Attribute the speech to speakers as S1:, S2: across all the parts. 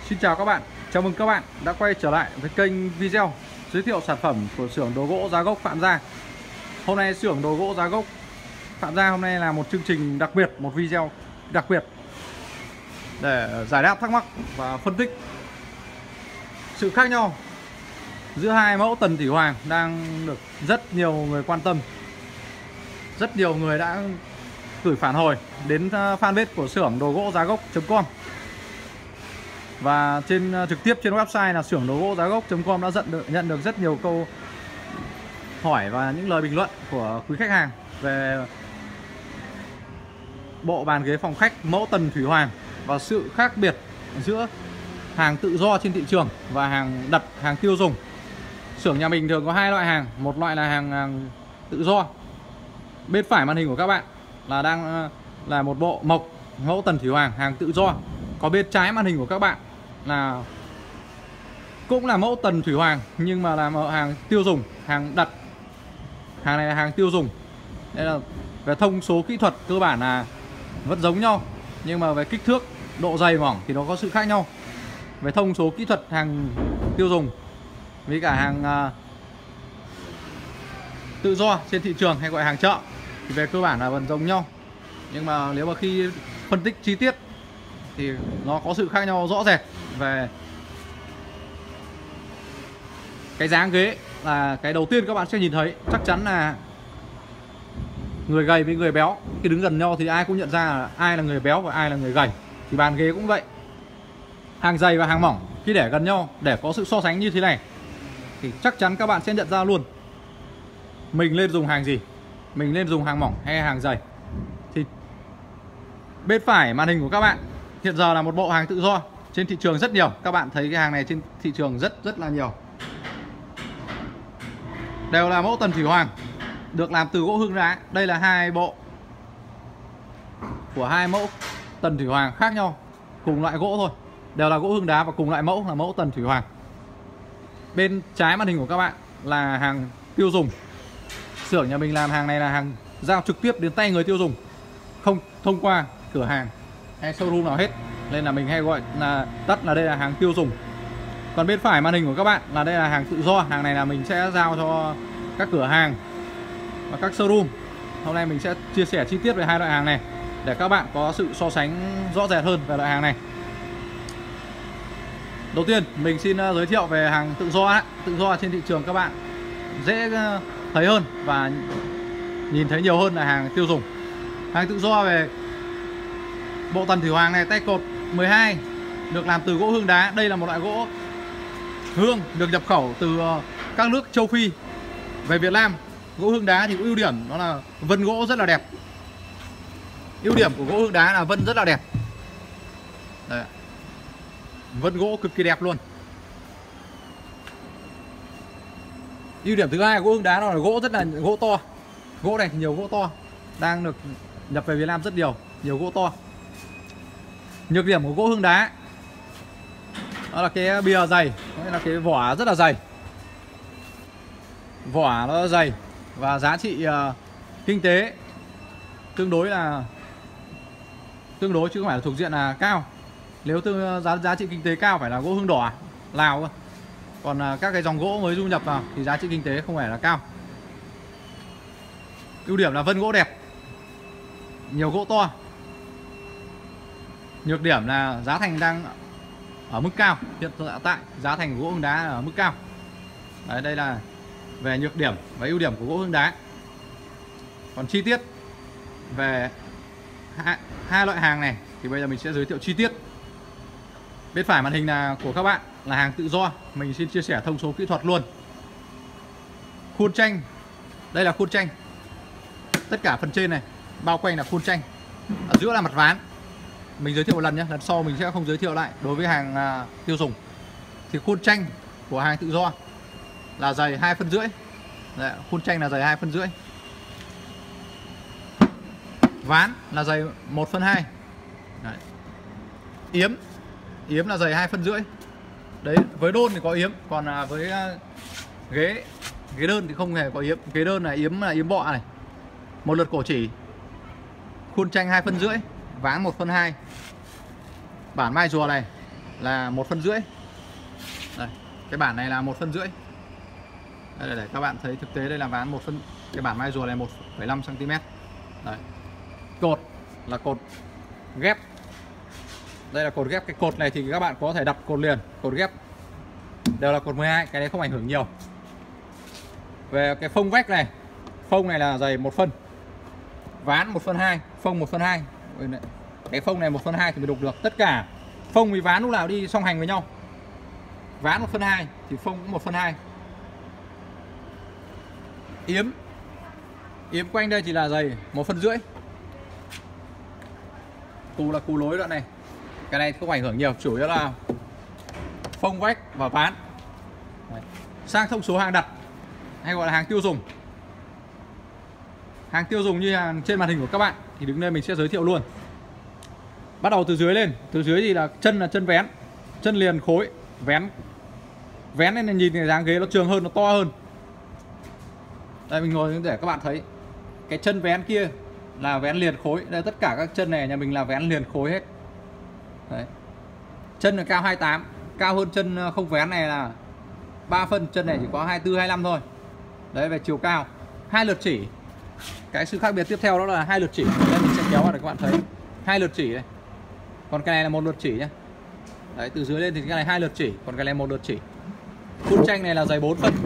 S1: Xin chào các bạn, chào mừng các bạn đã quay trở lại với kênh video giới thiệu sản phẩm của xưởng đồ gỗ Giá Gốc Phạm Gia. Hôm nay xưởng đồ gỗ Giá Gốc Phạm Gia hôm nay là một chương trình đặc biệt, một video đặc biệt để giải đáp thắc mắc và phân tích sự khác nhau giữa hai mẫu Tần Thủy Hoàng đang được rất nhiều người quan tâm. Rất nhiều người đã gửi phản hồi đến fanpage của xưởng đồ gỗ Giá Gốc.com. Và trực tiếp trên website là xưởng đồ gỗ Giá Gốc.com đã nhận được rất nhiều câu hỏi và những lời bình luận của quý khách hàng về bộ bàn ghế phòng khách mẫu Tần Thủy Hoàng và sự khác biệt giữa hàng tự do trên thị trường và hàng đặt, hàng tiêu dùng. Xưởng nhà mình thường có hai loại hàng, một loại là hàng tự do. Bên phải màn hình của các bạn là một bộ mộc mẫu Tần Thủy Hoàng hàng tự do. Có bên trái màn hình của các bạn là cũng là mẫu Tần Thủy Hoàng nhưng mà là hàng tiêu dùng, hàng đặt. Hàng này là hàng tiêu dùng. Đây là về thông số kỹ thuật cơ bản là vẫn giống nhau, nhưng mà về kích thước, độ dày mỏng thì nó có sự khác nhau. Về thông số kỹ thuật hàng tiêu dùng với cả hàng tự do trên thị trường hay gọi hàng chợ thì về cơ bản là vẫn giống nhau. Nhưng mà nếu mà khi phân tích chi tiết thì nó có sự khác nhau rõ rệt. Về cái dáng ghế là cái đầu tiên các bạn sẽ nhìn thấy, chắc chắn là người gầy với người béo khi đứng gần nhau thì ai cũng nhận ra là ai là người béo và ai là người gầy. Thì bàn ghế cũng vậy, hàng dày và hàng mỏng khi để gần nhau để có sự so sánh như thế này thì chắc chắn các bạn sẽ nhận ra luôn mình nên dùng hàng gì, mình nên dùng hàng mỏng hay hàng dày. Thì bên phải màn hình của các bạn hiện giờ là một bộ hàng tự do trên thị trường rất nhiều. Các bạn thấy cái hàng này trên thị trường rất là nhiều, đều là mẫu Tần Thủy Hoàng được làm từ gỗ hương đá. Đây là hai bộ của hai mẫu Tần Thủy Hoàng khác nhau, cùng loại gỗ thôi, đều là gỗ hương đá và cùng loại mẫu là mẫu Tần Thủy Hoàng. Bên trái màn hình của các bạn là hàng tiêu dùng. Xưởng nhà mình làm hàng này là hàng giao trực tiếp đến tay người tiêu dùng, không thông qua cửa hàng hay showroom nào hết, nên là mình hay gọi là tắt là đây là hàng tiêu dùng. Còn bên phải màn hình của các bạn là đây là hàng tự do. Hàng này là mình sẽ giao cho các cửa hàng và các showroom. Hôm nay mình sẽ chia sẻ chi tiết về hai loại hàng này để các bạn có sự so sánh rõ rệt hơn về loại hàng này. Đầu tiên mình xin giới thiệu về hàng tự do. Tự do trên thị trường các bạn dễ thấy hơn và nhìn thấy nhiều hơn là hàng tiêu dùng. Hàng tự do về bộ Tần Thủy Hoàng này, tay cột 12 được làm từ gỗ hương đá. Đây là một loại gỗ hương được nhập khẩu từ các nước châu Phi về Việt Nam. Gỗ hương đá thì có ưu điểm đó là vân gỗ rất là đẹp. Ưu điểm của gỗ hương đá là vân rất là đẹp. Đấy. Vân gỗ cực kỳ đẹp luôn. Ưu điểm thứ hai của gỗ hương đá đó là gỗ rất là gỗ to. Gỗ này nhiều gỗ to đang được nhập về Việt Nam rất nhiều gỗ to. Nhược điểm của gỗ hương đá đó là cái bìa dày, nghĩa là cái vỏ rất là dày. Vỏ nó dày và giá trị kinh tế tương đối chứ không phải là thuộc diện là cao. Nếu giá trị kinh tế cao phải là gỗ hương đỏ Lào cơ. Còn các cái dòng gỗ mới du nhập vào thì giá trị kinh tế không phải là cao. Ưu điểm là vân gỗ đẹp, nhiều gỗ to. Nhược điểm là giá thành đang ở mức cao. Hiện tại giá thành của gỗ hương đá là ở mức cao. Đấy, đây là về nhược điểm và ưu điểm của gỗ hương đá. Còn chi tiết về hai loại hàng này thì bây giờ mình sẽ giới thiệu chi tiết. Bên phải màn hình là của các bạn là hàng tự do. Mình xin chia sẻ thông số kỹ thuật luôn. Khuôn tranh, đây là khuôn tranh. Tất cả phần trên này bao quanh là khuôn tranh, ở giữa là mặt ván. Mình giới thiệu một lần nhé, lần sau mình sẽ không giới thiệu lại. Đối với hàng tiêu dùng thì khuôn tranh của hàng tự do là dày 2,5 phân. Đấy, khuôn tranh là dày 2,5 phân. Ván là dày 1/2. Đấy. Yếm là dày 2,5 phân. Đấy, với đôn thì có yếm, còn với ghế đơn thì không hề có yếm. Ghế đơn là yếm bọ này. Một lượt cổ chỉ. Khuôn tranh 2,5 phân, ván 1/2. Bản mai rùa này là 1,5 phân. Đây, cái bản này là 1,5 phân. Đây, để các bạn thấy thực tế đây là ván 1 phân. Cái bản mai rùa này 1,5 cm. Đấy. Cột là cột ghép. Đây là cột ghép. Cái cột này thì các bạn có thể đặt cột liền, cột ghép đều là cột 12, cái đấy không ảnh hưởng nhiều. Về cái phông vách này, phông này là dày 1 phân, ván 1/2, phông 1/2. Cái phông này 1/2 thì mới đục được. Tất cả phông với ván lúc nào đi song hành với nhau. Ván 1/2 thì phông cũng 1/2. Yếm quanh đây chỉ là dày 1,5 phân. Cù là cù lối đoạn này. Cái này không ảnh hưởng nhiều, chủ yếu là phông vách và ván. Đấy. Sang thông số hàng đặt hay gọi là hàng tiêu dùng. Hàng tiêu dùng như hàng trên màn hình của các bạn thì đứng đây mình sẽ giới thiệu luôn. Bắt đầu từ dưới lên, từ dưới thì là chân vén, chân liền khối, vén nên nhìn cái dáng ghế nó trường hơn, nó to hơn. Đây mình ngồi để các bạn thấy cái chân vén kia là vén liền khối. Đây tất cả các chân này nhà mình là vén liền khối hết. Đấy. Chân là cao 28, cao hơn chân không vén này là 3 phân, chân này chỉ có 24 25 thôi. Đấy, về chiều cao 2 lượt chỉ. Cái sự khác biệt tiếp theo đó là 2 lượt chỉ. Đây mình sẽ kéo vào để các bạn thấy 2 lượt chỉ đây. Còn cái này là 1 lượt chỉ nhé. Đấy, từ dưới lên thì cái này 2 lượt chỉ, còn cái này 1 lượt chỉ. Khuôn tranh này là dày 4 phân.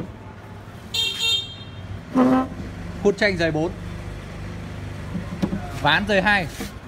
S1: Khuôn tranh dày 4. Ván dày 2.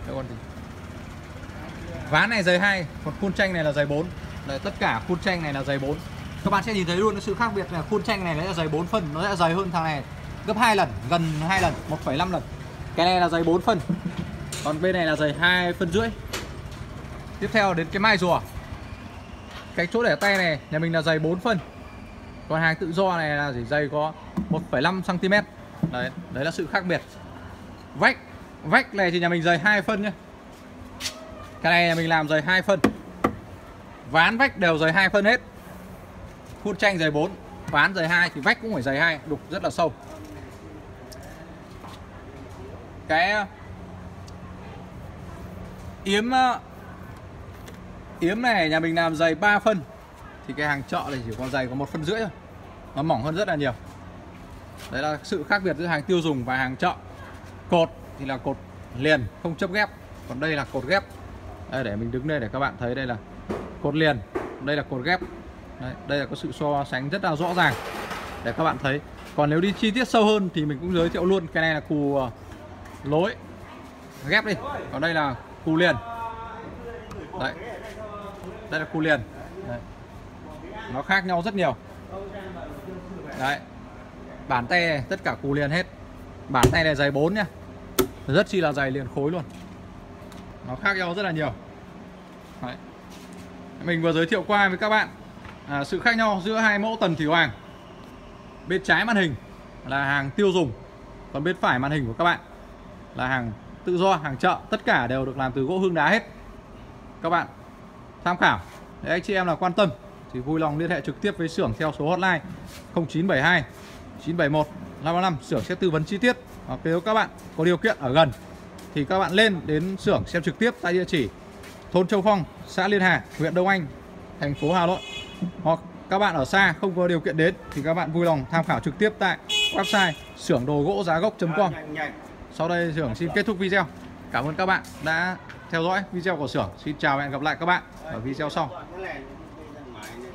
S1: Ván này dày 2, còn khuôn tranh này là dày 4. Đấy, tất cả khuôn tranh này là dày 4. Các bạn sẽ nhìn thấy luôn cái sự khác biệt là khuôn tranh này là dày 4 phân, nó sẽ dày hơn thằng này gấp 2 lần, gần 2 lần, 1,5 lần. Cái này là dày 4 phân. Còn bên này là dày 2,5 phân. Tiếp theo đến cái mai rùa. Cái chỗ để tay này nhà mình là dày 4 phân. Còn hàng tự do này là chỉ dày có 1,5 cm. Đấy, đấy là sự khác biệt. Vách này thì nhà mình dày 2 phân nhé. Cái này nhà mình làm dày 2 phân. Ván vách đều dày 2 phân hết. Khuôn tranh dày 4, ván dày 2 thì vách cũng phải dày 2, đục rất là sâu. Cái yếm này nhà mình làm dày 3 phân thì cái hàng chợ này chỉ còn dày có 1,5 phân thôi. Nó mỏng hơn rất là nhiều. Đấy là sự khác biệt giữa hàng tiêu dùng và hàng chợ. Cột thì là cột liền, không chấp ghép. Còn đây là cột ghép. Đây, để mình đứng đây để các bạn thấy đây là cột liền, đây là cột ghép. Đấy, đây là có sự so sánh rất là rõ ràng để các bạn thấy. Còn nếu đi chi tiết sâu hơn thì mình cũng giới thiệu luôn. Cái này là cù lối ghép đi, còn đây là cù liền. Đấy, đây là cù liền. Đấy. Nó khác nhau rất nhiều. Đấy, bản tay này, tất cả cù liền hết. Bản tay này dày 4 nhá, rất chi là dày liền khối luôn. Nó khác nhau rất là nhiều. Đấy. Mình vừa giới thiệu qua với các bạn sự khác nhau giữa hai mẫu tần thủy hoàng. Bên trái màn hình là hàng tiêu dùng, còn bên phải màn hình của các bạn là hàng tự do, hàng chợ. Tất cả đều được làm từ gỗ hương đá hết. Các bạn tham khảo. Để anh chị em là quan tâm thì vui lòng liên hệ trực tiếp với xưởng theo số hotline 0972 971 535. Xưởng sẽ tư vấn chi tiết. Hoặc nếu các bạn có điều kiện ở gần thì các bạn lên đến xưởng xem trực tiếp tại địa chỉ thôn Châu Phong, xã Liên Hà, huyện Đông Anh, thành phố Hà Nội. Hoặc các bạn ở xa không có điều kiện đến thì các bạn vui lòng tham khảo trực tiếp tại website xưởng đồ gỗ giá gốc.com. Sau đây xưởng xin kết thúc video. Cảm ơn các bạn đã theo dõi video của xưởng. Xin chào và hẹn gặp lại các bạn ở video sau.